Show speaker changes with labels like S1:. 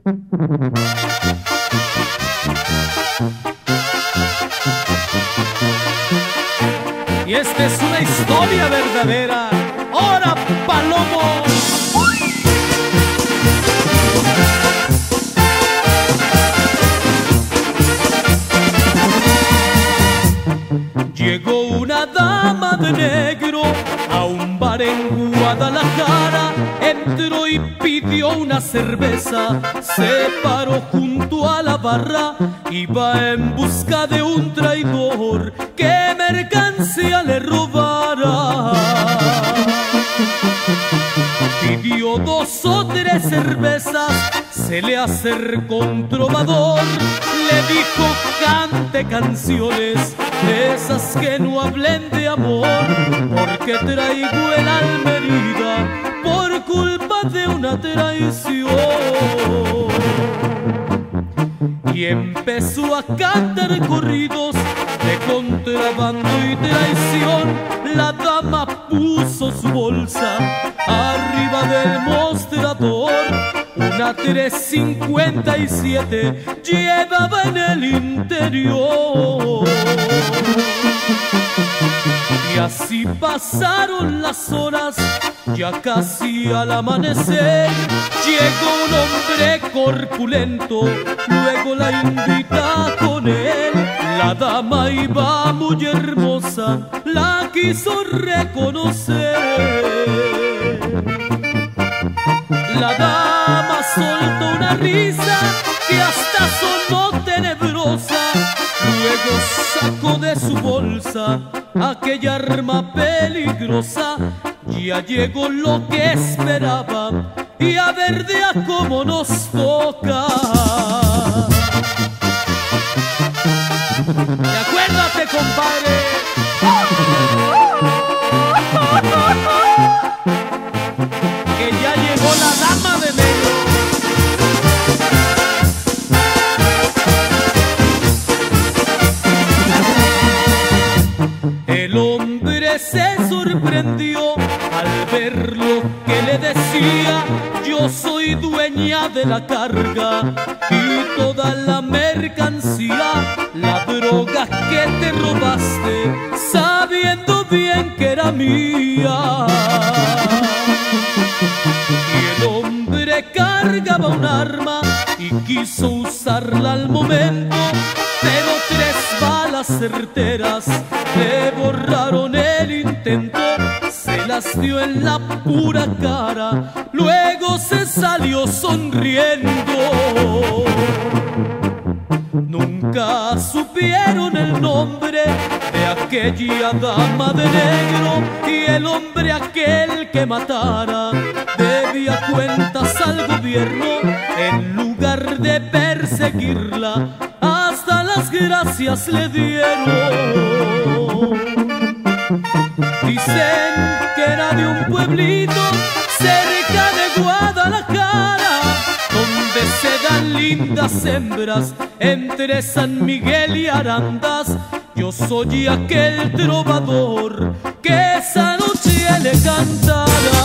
S1: Y esta es una historia verdadera. ¡Hora, Palomo! Llegó una dama de negro a un bar en Guadalajara. Entró y pidió una cerveza, se paró junto a la barra. Iba en busca de un traidor que mercancía le robara. Pidió 2 o 3 cervezas, se le acercó un trovador. Le dijo: cante canciones, esas que no hablen de amor, porque traigo el alma herida por culpa de una traición. Y empezó a cantar corridos de contrabando y traición. La dama puso su bolsa arriba del mostrador. Una 357 llevaba en el interior. Y así pasaron las horas, ya casi al amanecer. Llegó un hombre corpulento, luego la invita con él. La dama iba muy hermosa, la quiso reconocer. La dama soltó una risa que hasta sonó tenebrosa. Luego sacó de su bolsa aquella arma peligrosa. Ya llegó lo que esperaba y a ver de a cómo nos toca. Y acuérdate, compadre, que ya llegó la dama de negro. El hombre se sorprendió al ver lo que le decía: yo soy dueña de la carga y toda la mercancía. La droga que te robaste, sabiendo bien que era mía. Y el hombre cargaba un arma y quiso usarla al momento, pero 3 balas certeras le borraron el intento. Se las dio en la pura cara, luego se salió sonriendo. Nunca supieron el nombre de aquella dama de negro, y el hombre aquel que matara debía cuentas al gobierno. En lugar de perseguirla, hasta las gracias le dieron. Dicen que era de un pueblito cerca de Guadalajara, donde se dan lindas hembras entre San Miguel y Arandas. Yo soy aquel trovador que esa noche le cantara.